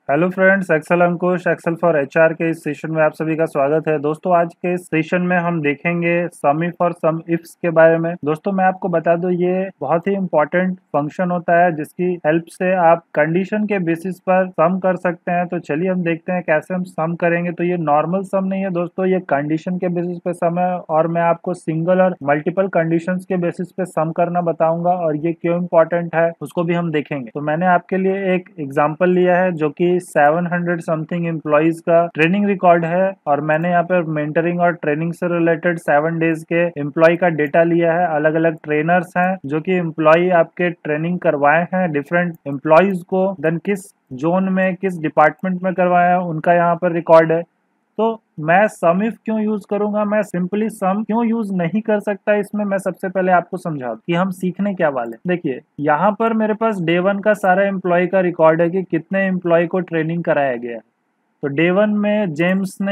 Hello friends, Excel Ankush Excel for HR के इस session में आप सभी का स्वागत है। दोस्तों, आज के इस सेशन में हम देखेंगे सम इफ और सम इफ्स के बारे में। दोस्तों, मैं आपको बता दूं, ये बहुत ही इंपॉर्टेंट फंक्शन होता है जिसकी हेल्प से आप कंडीशन के बेसिस पर सम कर सकते हैं। तो चलिए हम देखते हैं कैसे हम सम करेंगे। तो ये नॉर्मल सम नहीं है दोस्तों, ये कंडीशन के बेसिस पे सम है और मैं आपको सिंगल और मल्टीपल कंडीशंस के बेसिस पे सम करना बताऊंगा और ये क्यों इंपॉर्टेंट है उसको भी हम देखेंगे। तो मैंने आपके लिए एक एग्जाम्पल लिया है जो कि 700 समथिंग एम्प्लॉइज का ट्रेनिंग रिकॉर्ड है और मैंने यहाँ पे मेंटरिंग और ट्रेनिंग से रिलेटेड 7 डेज के एम्प्लॉय का डेटा लिया है। अलग अलग ट्रेनर्स हैं जो कि एम्प्लॉय आपके ट्रेनिंग करवाए हैं डिफरेंट एम्प्लॉयज को, देन किस जोन में किस डिपार्टमेंट में करवाया है उनका यहाँ पर रिकॉर्ड है। तो मैं सम इफ क्यों यूज करूंगा, मैं सिंपली सम क्यों यूज नहीं कर सकता, इसमें मैं सबसे पहले आपको समझा दूं कि हम सीखने क्या वाले। देखिए, यहाँ पर मेरे पास डे 1 का सारा एम्प्लॉय का रिकॉर्ड है कि कितने एम्प्लॉय को ट्रेनिंग कराया गया है। तो डे 1 में जेम्स ने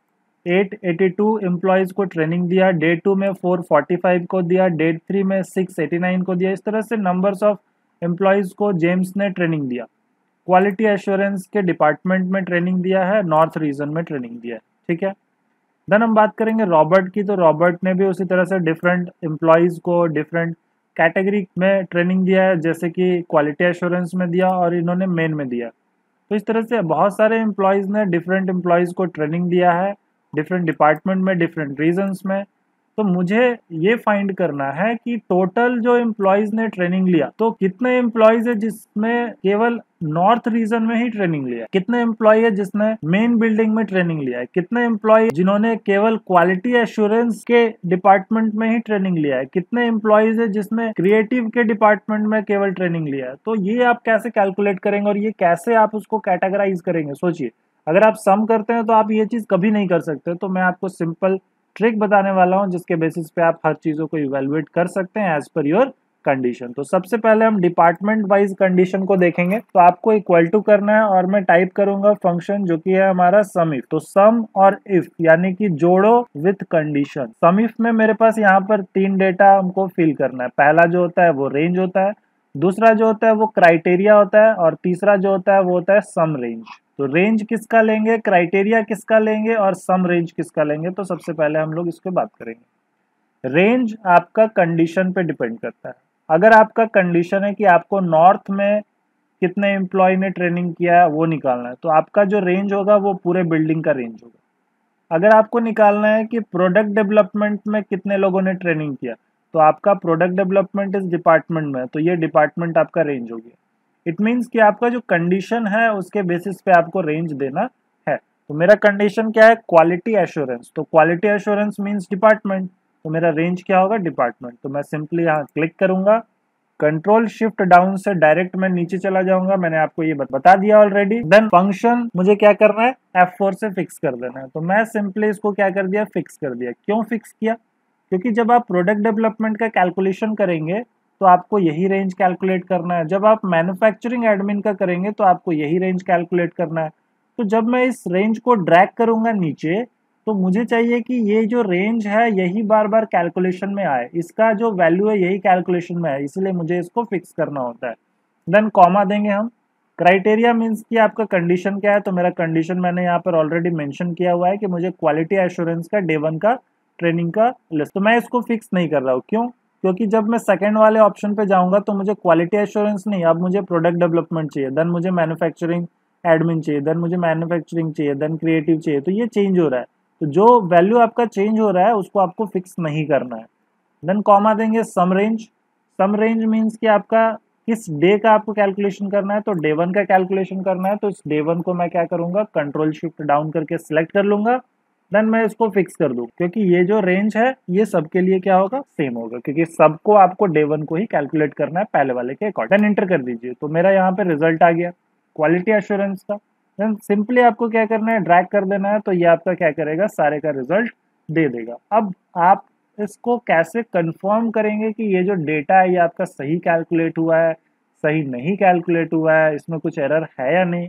882 एम्प्लॉयज को ट्रेनिंग दिया, डे 2 में 445 को दिया, डे 3 में 689 को दिया। इस तरह से नंबर्स ऑफ एम्प्लॉयज को जेम्स ने ट्रेनिंग दिया। क्वालिटी एश्योरेंस के डिपार्टमेंट में ट्रेनिंग दिया है, नॉर्थ रीजन में ट्रेनिंग दिया है। ठीक है। देन हम बात करेंगे रॉबर्ट की। तो रॉबर्ट ने भी उसी तरह से डिफरेंट एम्प्लॉयज को डिफरेंट कैटेगरी में ट्रेनिंग दिया है, जैसे कि क्वालिटी एश्योरेंस में दिया और इन्होंने मेन में दिया। तो इस तरह से बहुत सारे एम्प्लॉयज ने डिफरेंट एम्प्लॉयज को ट्रेनिंग दिया है, डिफरेंट डिपार्टमेंट में, डिफरेंट रीजन्स में। तो मुझे ये फाइंड करना है कि टोटल जो एम्प्लॉयज ने ट्रेनिंग लिया, तो कितने एम्प्लॉयज है जिसमें केवल नॉर्थ रीजन में ही ट्रेनिंग लिया, कितने एम्प्लॉय है जिसने मेन बिल्डिंग में ट्रेनिंग लिया है, कितने एम्प्लॉय जिन्होंने केवल क्वालिटी एश्योरेंस के डिपार्टमेंट में ही ट्रेनिंग लिया है, कितने एम्प्लॉयज है जिसमें क्रिएटिव के डिपार्टमेंट में केवल ट्रेनिंग लिया है। तो ये आप कैसे कैलकुलेट करेंगे और ये कैसे आप उसको कैटेगराइज करेंगे, सोचिए। अगर आप सम करते हैं तो आप ये चीज कभी नहीं कर सकते। तो मैं आपको सिंपल ट्रिक बताने वाला हूं जिसके बेसिस पे आप हर चीजों को इवेलुएट कर सकते हैं एज पर योर कंडीशन। तो सबसे पहले हम डिपार्टमेंट वाइज कंडीशन को देखेंगे। तो आपको इक्वल टू करना है और मैं टाइप करूंगा फंक्शन जो कि है हमारा सम इफ। तो सम और इफ यानी कि जोड़ो विथ कंडीशन। सम इफ में मेरे पास यहाँ पर 3 डेटा हमको फिल करना है। पहला जो होता है वो रेंज होता है, दूसरा जो होता है वो क्राइटेरिया होता है और तीसरा जो होता है वो होता है सम रेंज। तो रेंज किसका लेंगे, क्राइटेरिया किसका लेंगे और सम रेंज किसका लेंगे। तो सबसे पहले हम लोग इस पे बात करेंगे। रेंज आपका कंडीशन पे डिपेंड करता है। अगर आपका कंडीशन है कि आपको नॉर्थ में कितने एम्प्लॉय ने ट्रेनिंग किया है वो निकालना है, तो आपका जो रेंज होगा वो पूरे बिल्डिंग का रेंज होगा। अगर आपको निकालना है कि प्रोडक्ट डेवलपमेंट में कितने लोगों ने ट्रेनिंग किया, तो आपका प्रोडक्ट डेवलपमेंट इस डिपार्टमेंट में है, तो ये डिपार्टमेंट आपका रेंज हो गया। इट मीन्स कि आपका जो कंडीशन है उसके बेसिस पे आपको रेंज देना है। तो मेरा कंडीशन क्या है, क्वालिटी एश्योरेंस। तो क्वालिटी एश्योरेंस मीन्स डिपार्टमेंट, तो मेरा रेंज क्या होगा, डिपार्टमेंट। तो मैं सिंपली यहाँ क्लिक करूंगा, कंट्रोल शिफ्ट डाउन से डायरेक्ट मैं नीचे चला जाऊंगा। मैंने आपको ये बता दिया ऑलरेडी। देन फंक्शन मुझे क्या करना है, F4 से फिक्स कर देना है। तो मैं सिंपली इसको क्या कर दिया, फिक्स कर दिया। क्यों फिक्स किया, क्योंकि जब आप प्रोडक्ट डेवलपमेंट का कैलकुलेशन करेंगे तो आपको यही रेंज कैलकुलेट करना है। जब आप मैन्युफैक्चरिंग एडमिन का करेंगे तो आपको यही रेंज कैलकुलेट करना है। तो जब मैं इस रेंज को ड्रैग करूंगा नीचे, तो मुझे चाहिए कि ये जो रेंज है यही बार बार कैलकुलेशन में आए, इसका जो वैल्यू है यही कैलकुलेशन में आए, इसलिए मुझे इसको फिक्स करना होता है। देन कॉमा देंगे हम। क्राइटेरिया मीन्स कि आपका कंडीशन क्या है। तो मेरा कंडीशन मैंने यहाँ पर ऑलरेडी मेंशन किया हुआ है कि मुझे क्वालिटी एश्योरेंस का डे 1 का ट्रेनिंग का लिस्ट। तो मैं इसको फिक्स नहीं कर रहा हूँ, क्यों, क्योंकि जब मैं सेकंड वाले ऑप्शन पे जाऊंगा तो मुझे क्वालिटी एश्योरेंस नहीं, अब मुझे प्रोडक्ट डेवलपमेंट चाहिए, देन मुझे मैन्युफैक्चरिंग एडमिन चाहिए, देन मुझे मैन्युफैक्चरिंग चाहिए, देन क्रिएटिव चाहिए। तो ये चेंज हो रहा है। तो जो वैल्यू आपका चेंज हो रहा है उसको आपको फिक्स नहीं करना है। देन कॉमा देंगे sum range. Sum range means कि आपका किस डे का आपको कैलकुलेशन करना है। तो डे 1 का कैलकुलेशन करना है, तो इस डे 1 को मैं क्या करूंगा, कंट्रोल शिफ्ट डाउन करके सिलेक्ट कर लूंगा। देन मैं इसको फिक्स कर दूं, क्योंकि ये जो रेंज है ये सबके लिए क्या होगा, सेम होगा, क्योंकि सबको आपको डे 1 को ही कैलकुलेट करना है पहले वाले के अकॉर्डिंग। देन एंटर कर दीजिए। तो मेरा यहाँ पे रिजल्ट आ गया क्वालिटी एश्योरेंस का। देन सिंपली आपको क्या करना है, ड्रैग कर देना है, तो ये आपका क्या करेगा, सारे का रिजल्ट दे देगा। अब आप इसको कैसे कंफर्म करेंगे कि ये जो डेटा है ये आपका सही कैलकुलेट हुआ है, सही नहीं कैलकुलेट हुआ है, इसमें कुछ एरर है या नहीं।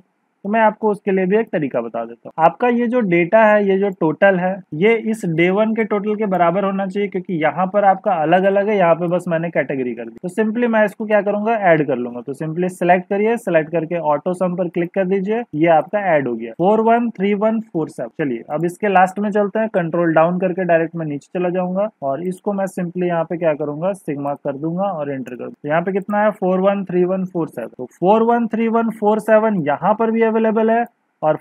तो मैं आपको उसके लिए भी एक तरीका बता देता हूँ। आपका ये जो डेटा है, ये जो टोटल है, ये इस डे 1 के टोटल के बराबर होना चाहिए, क्योंकि यहाँ पर आपका अलग अलग है, यहाँ पे बस मैंने कैटेगरी कर दी। तो सिंपली मैं इसको क्या करूंगा, ऐड कर लूंगा। तो सिंपली सिलेक्ट करिए, सिलेक्ट करके ऑटो सम पर क्लिक कर दीजिए, ये आपका ऐड हो गया 413147। चलिए अब इसके लास्ट में चलते हैं, कंट्रोल डाउन करके डायरेक्ट मैं नीचे चला जाऊंगा और इसको मैं सिंपली यहाँ पे क्या करूंगा, सिग्मा कर दूंगा और एंटर कर दूंगा। यहाँ पे कितना है 413147। तो 413147 यहाँ पर भी अवेलेबल है और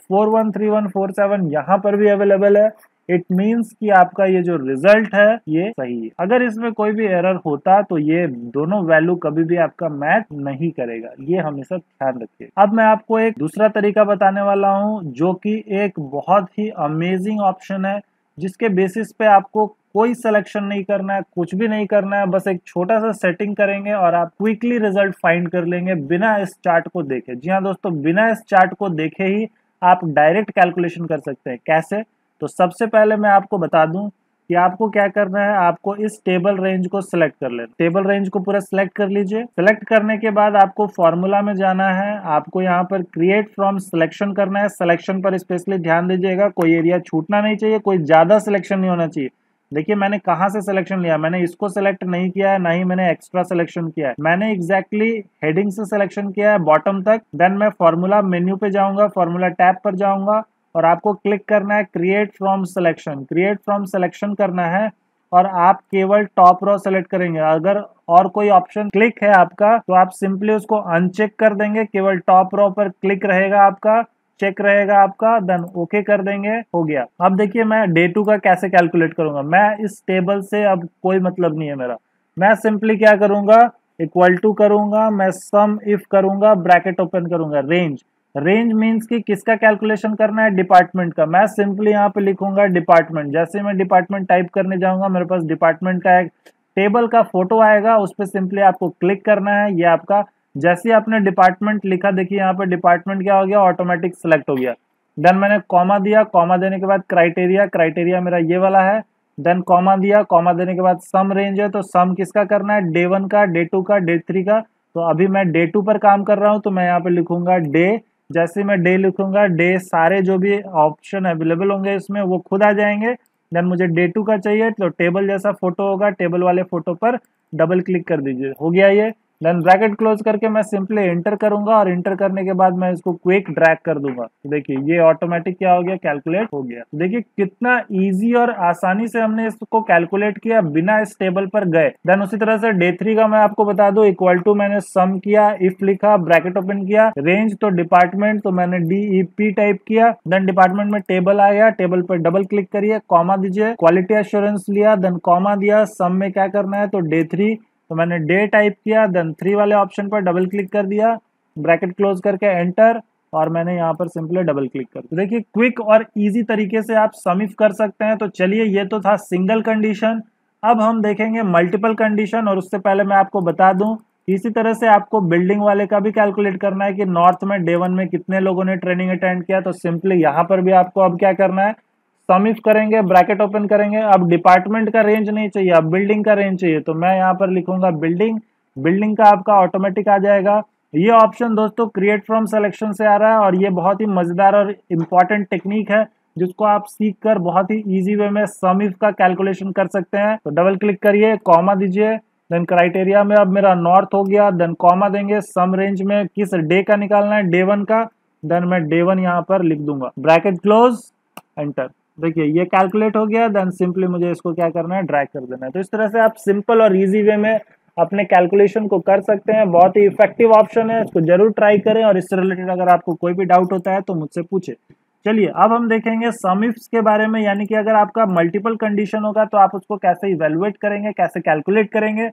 413147 यहाँ पर भी अवेलेबल है। इट मीन्स कि आपका ये जो रिजल्ट है ये सही है। अगर इसमें कोई भी एरर होता तो ये दोनों वैल्यू कभी भी आपका मैच नहीं करेगा, ये हमेशा ध्यान रखिए। अब मैं आपको एक दूसरा तरीका बताने वाला हूँ जो कि एक बहुत ही अमेजिंग ऑप्शन है, जिसके बेसिस पे आपको कोई सिलेक्शन नहीं करना है, कुछ भी नहीं करना है, बस एक छोटा सा सेटिंग करेंगे और आप क्विकली रिजल्ट फाइंड कर लेंगे बिना इस चार्ट को देखे। जी हाँ दोस्तों, बिना इस चार्ट को देखे ही आप डायरेक्ट कैलकुलेशन कर सकते हैं। कैसे? तो सबसे पहले मैं आपको बता दूं कि आपको क्या करना है, आपको इस टेबल रेंज को सिलेक्ट कर लेना। टेबल रेंज को पूरा सिलेक्ट कर लीजिए। सिलेक्ट करने के बाद आपको फॉर्मूला में जाना है, आपको यहाँ पर क्रिएट फ्रॉम सिलेक्शन करना है। सिलेक्शन पर स्पेशली ध्यान दीजिएगा, कोई एरिया छूटना नहीं चाहिए, कोई ज्यादा सिलेक्शन नहीं होना चाहिए। देखिए मैंने कहाँ से सिलेक्शन लिया, मैंने इसको सिलेक्ट नहीं किया है, ना ही मैंने एक्स्ट्रा सिलेक्शन किया है। मैंने एग्जैक्टली हेडिंग से सिलेक्शन किया है बॉटम तक। देन मैं फॉर्मूला मेन्यू पे जाऊंगा, फॉर्मूला टैब पर जाऊंगा और आपको क्लिक करना है create from selection. Create from selection करना है और आप केवल टॉप रो सेलेक्ट करेंगे। अगर और कोई ऑप्शन क्लिक है आपका तो आप सिंपली उसको अनचेक कर देंगे, केवल टॉप रो पर क्लिक रहेगा आपका, चेक रहेगा आपका, देन ओके कर देंगे, हो गया। अब देखिए मैं डे 2 का कैसे कैलकुलेट करूंगा। मैं इस टेबल से अब कोई मतलब नहीं है मेरा, मैं सिंपली क्या करूंगा, इक्वल टू करूंगा, मैं सम इफ करूंगा, ब्रैकेट ओपन करूंगा, रेंज। रेंज मीन्स कि किसका कैलकुलेशन करना है, डिपार्टमेंट का। मैं सिंपली यहाँ पे लिखूंगा डिपार्टमेंट। जैसे मैं डिपार्टमेंट टाइप करने जाऊंगा, मेरे पास डिपार्टमेंट का एक टेबल का फोटो आएगा, उस पर सिंपली आपको क्लिक करना है। ये आपका, जैसे ही आपने डिपार्टमेंट लिखा, देखिए यहाँ पे डिपार्टमेंट क्या हो गया, ऑटोमेटिक सिलेक्ट हो गया। देन मैंने कॉमा दिया, कॉमा देने के बाद क्राइटेरिया, क्राइटेरिया मेरा ये वाला है। देन कॉमा दिया, कॉमा देने के बाद सम रेंज है, तो सम किसका करना है, डे 1 का, डे 2 का, डे 3 का। तो अभी मैं डे 2 पर काम कर रहा हूँ, तो मैं यहाँ पे लिखूंगा डे। जैसे मैं डे लिखूंगा, डे सारे जो भी ऑप्शन अवेलेबल होंगे इसमें वो खुद आ जाएंगे। देन मुझे डे 2 का चाहिए, तो टेबल जैसा फोटो होगा, टेबल वाले फोटो पर डबल क्लिक कर दीजिए, हो गया ये। देन ब्रैकेट क्लोज करके मैं सिंपली एंटर करूंगा और एंटर करने के बाद मैं इसको क्विक ड्रैग कर दूंगा। तो देखिए ये ऑटोमेटिक क्या हो गया, कैलकुलेट हो गया। तो देखिए कितना इजी और आसानी से हमने इसको कैलकुलेट किया बिना इस टेबल पर गए। देन उसी तरह से डे 3 का मैं आपको बता दूं, इक्वल टू मैंने सम किया, इफ लिखा, ब्रैकेट ओपन किया, रेंज तो डिपार्टमेंट, तो मैंने DEP टाइप किया। देन डिपार्टमेंट में टेबल आया, टेबल पर डबल क्लिक करिए, कॉमा दीजिए, क्वालिटी एश्योरेंस लिया, देन कॉमा दिया, सम में क्या करना है, तो डे 3, तो मैंने डे टाइप किया, देन 3 वाले ऑप्शन पर डबल क्लिक कर दिया, ब्रैकेट क्लोज करके एंटर, और मैंने यहाँ पर सिंपली डबल क्लिक कर दिया। देखिए क्विक और इजी तरीके से आप सम इफ कर सकते हैं। तो चलिए ये तो था सिंगल कंडीशन, अब हम देखेंगे मल्टीपल कंडीशन। और उससे पहले मैं आपको बता दूं, इसी तरह से आपको बिल्डिंग वाले का भी कैलकुलेट करना है कि नॉर्थ में डे 1 में कितने लोगों ने ट्रेनिंग अटेंड किया। तो सिंपली यहाँ पर भी आपको अब क्या करना है, सम इफ करेंगे, ब्रैकेट ओपन करेंगे। अब डिपार्टमेंट का रेंज नहीं चाहिए, अब बिल्डिंग का रेंज चाहिए, तो मैं यहाँ पर लिखूंगा बिल्डिंग। बिल्डिंग का आपका ऑटोमेटिक आ जाएगा। ये ऑप्शन दोस्तों क्रिएट फ्रॉम सिलेक्शन से आ रहा है और ये बहुत ही मजेदार और इम्पॉर्टेंट टेक्निक है, जिसको आप सीख कर बहुत ही इजी वे में सम इफ का कैलकुलेशन कर सकते हैं। तो डबल क्लिक करिए, कॉमा दीजिए, देन क्राइटेरिया में अब मेरा नॉर्थ हो गया, देन कॉमा देंगे, सम रेंज में किस डे का निकालना है, डे 1 का, देन मैं डे 1 यहाँ पर लिख दूंगा, ब्रैकेट क्लोज, एंटर। देखिए ये कैलकुलेट हो गया। देन सिंपली मुझे इसको क्या करना है, ड्रैग कर देना है। तो इस तरह से आप सिंपल और इजी वे में अपने कैलकुलेशन को कर सकते हैं। बहुत ही इफेक्टिव ऑप्शन है, इसको जरूर ट्राई करें। और इससे रिलेटेड अगर आपको कोई भी डाउट होता है तो मुझसे पूछे। चलिए अब हम देखेंगे सम इफ्स के बारे में, यानी कि अगर आपका मल्टीपल कंडीशन होगा तो आप उसको कैसे इवेलुएट करेंगे, कैसे कैलकुलेट करेंगे।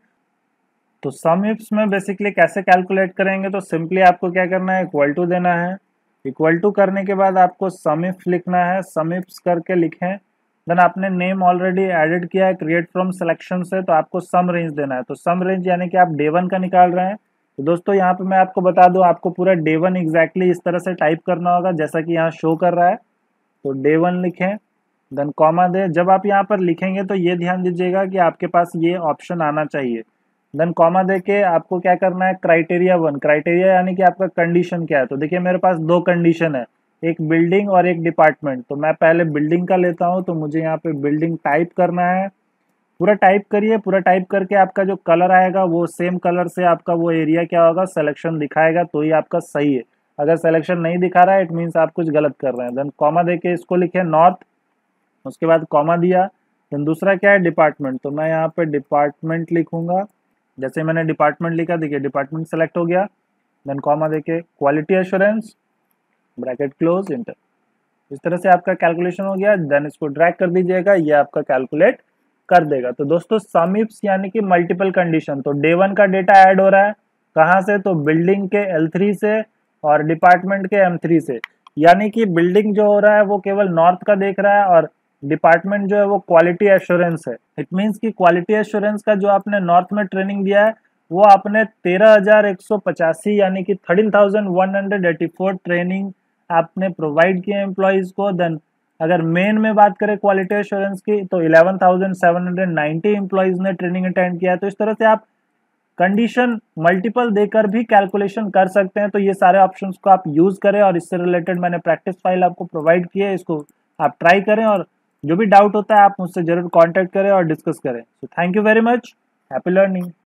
तो सम इफ्स में बेसिकली कैसे कैलकुलेट करेंगे, तो सिंपली आपको क्या करना है, इक्वल टू देना है। इक्वल टू करने के बाद आपको सम इफ लिखना है, सम इफ्स करके लिखें। देन आपने नेम ऑलरेडी एडिट किया है क्रिएट फ्रॉम सिलेक्शन से, तो आपको सम रेंज देना है। तो सम रेंज यानी कि आप डे 1 का निकाल रहे हैं। तो दोस्तों यहाँ पे मैं आपको बता दूं, आपको पूरा डे 1 एग्जैक्टली इस तरह से टाइप करना होगा जैसा कि यहाँ शो कर रहा है। तो डे 1 लिखें, देन कॉमा दें। जब आप यहाँ पर लिखेंगे तो ये ध्यान दीजिएगा कि आपके पास ये ऑप्शन आना चाहिए, देन कॉमा देके आपको क्या करना है, क्राइटेरिया 1, क्राइटेरिया यानी कि आपका कंडीशन क्या है। तो देखिए मेरे पास दो कंडीशन है, एक बिल्डिंग और एक डिपार्टमेंट। तो मैं पहले बिल्डिंग का लेता हूँ, तो मुझे यहाँ पे बिल्डिंग टाइप करना है। पूरा टाइप करिए, पूरा टाइप करके आपका जो कलर आएगा वो सेम कलर से आपका वो एरिया क्या होगा, सिलेक्शन दिखाएगा, तो ही आपका सही है। अगर सिलेक्शन नहीं दिखा रहा है इट मीन्स आप कुछ गलत कर रहे हैं। देन कॉमा देके इसको लिखे नॉर्थ, उसके बाद कॉमा दिया। देन दूसरा क्या है, डिपार्टमेंट। तो मैं यहाँ पे डिपार्टमेंट लिखूंगा। जैसे मैंने डिपार्टमेंट लिखा, देखिए डिपार्टमेंट सेलेक्ट हो गया। देन कॉमा देके quality assurance, bracket close, enter. इस तरह से आपका कैलकुलेशन हो गया। देन इसको ड्रैग कर दीजिएगा, ये आपका कैलकुलेट कर देगा। तो दोस्तों सम इफ्स यानी कि मल्टीपल कंडीशन। तो डे 1 का डेटा ऐड हो रहा है कहाँ से, तो बिल्डिंग के L3 से और डिपार्टमेंट के M3 से। यानी कि बिल्डिंग जो हो रहा है वो केवल नॉर्थ का देख रहा है और डिपार्टमेंट जो है वो क्वालिटी एश्योरेंस है। इट मीन्स कि क्वालिटी एश्योरेंस का जो आपने नॉर्थ में ट्रेनिंग दिया है वो आपने 13,185 यानी कि 13,184 ट्रेनिंग आपने प्रोवाइड किए एम्प्लॉयज को। देन अगर मेन में बात करें क्वालिटी एश्योरेंस की, तो 11,790 एम्प्लॉयज ने ट्रेनिंग अटेंड किया है। तो इस तरह से आप कंडीशन मल्टीपल देकर भी कैलकुलेशन कर सकते हैं। तो ये सारे ऑप्शंस को आप यूज करें, और इससे रिलेटेड मैंने प्रैक्टिस फाइल आपको प्रोवाइड की है, इसको आप ट्राई करें, और जो भी डाउट होता है आप मुझसे जरूर कॉन्टेक्ट करें और डिस्कस करें। तो thank you very much, happy learning.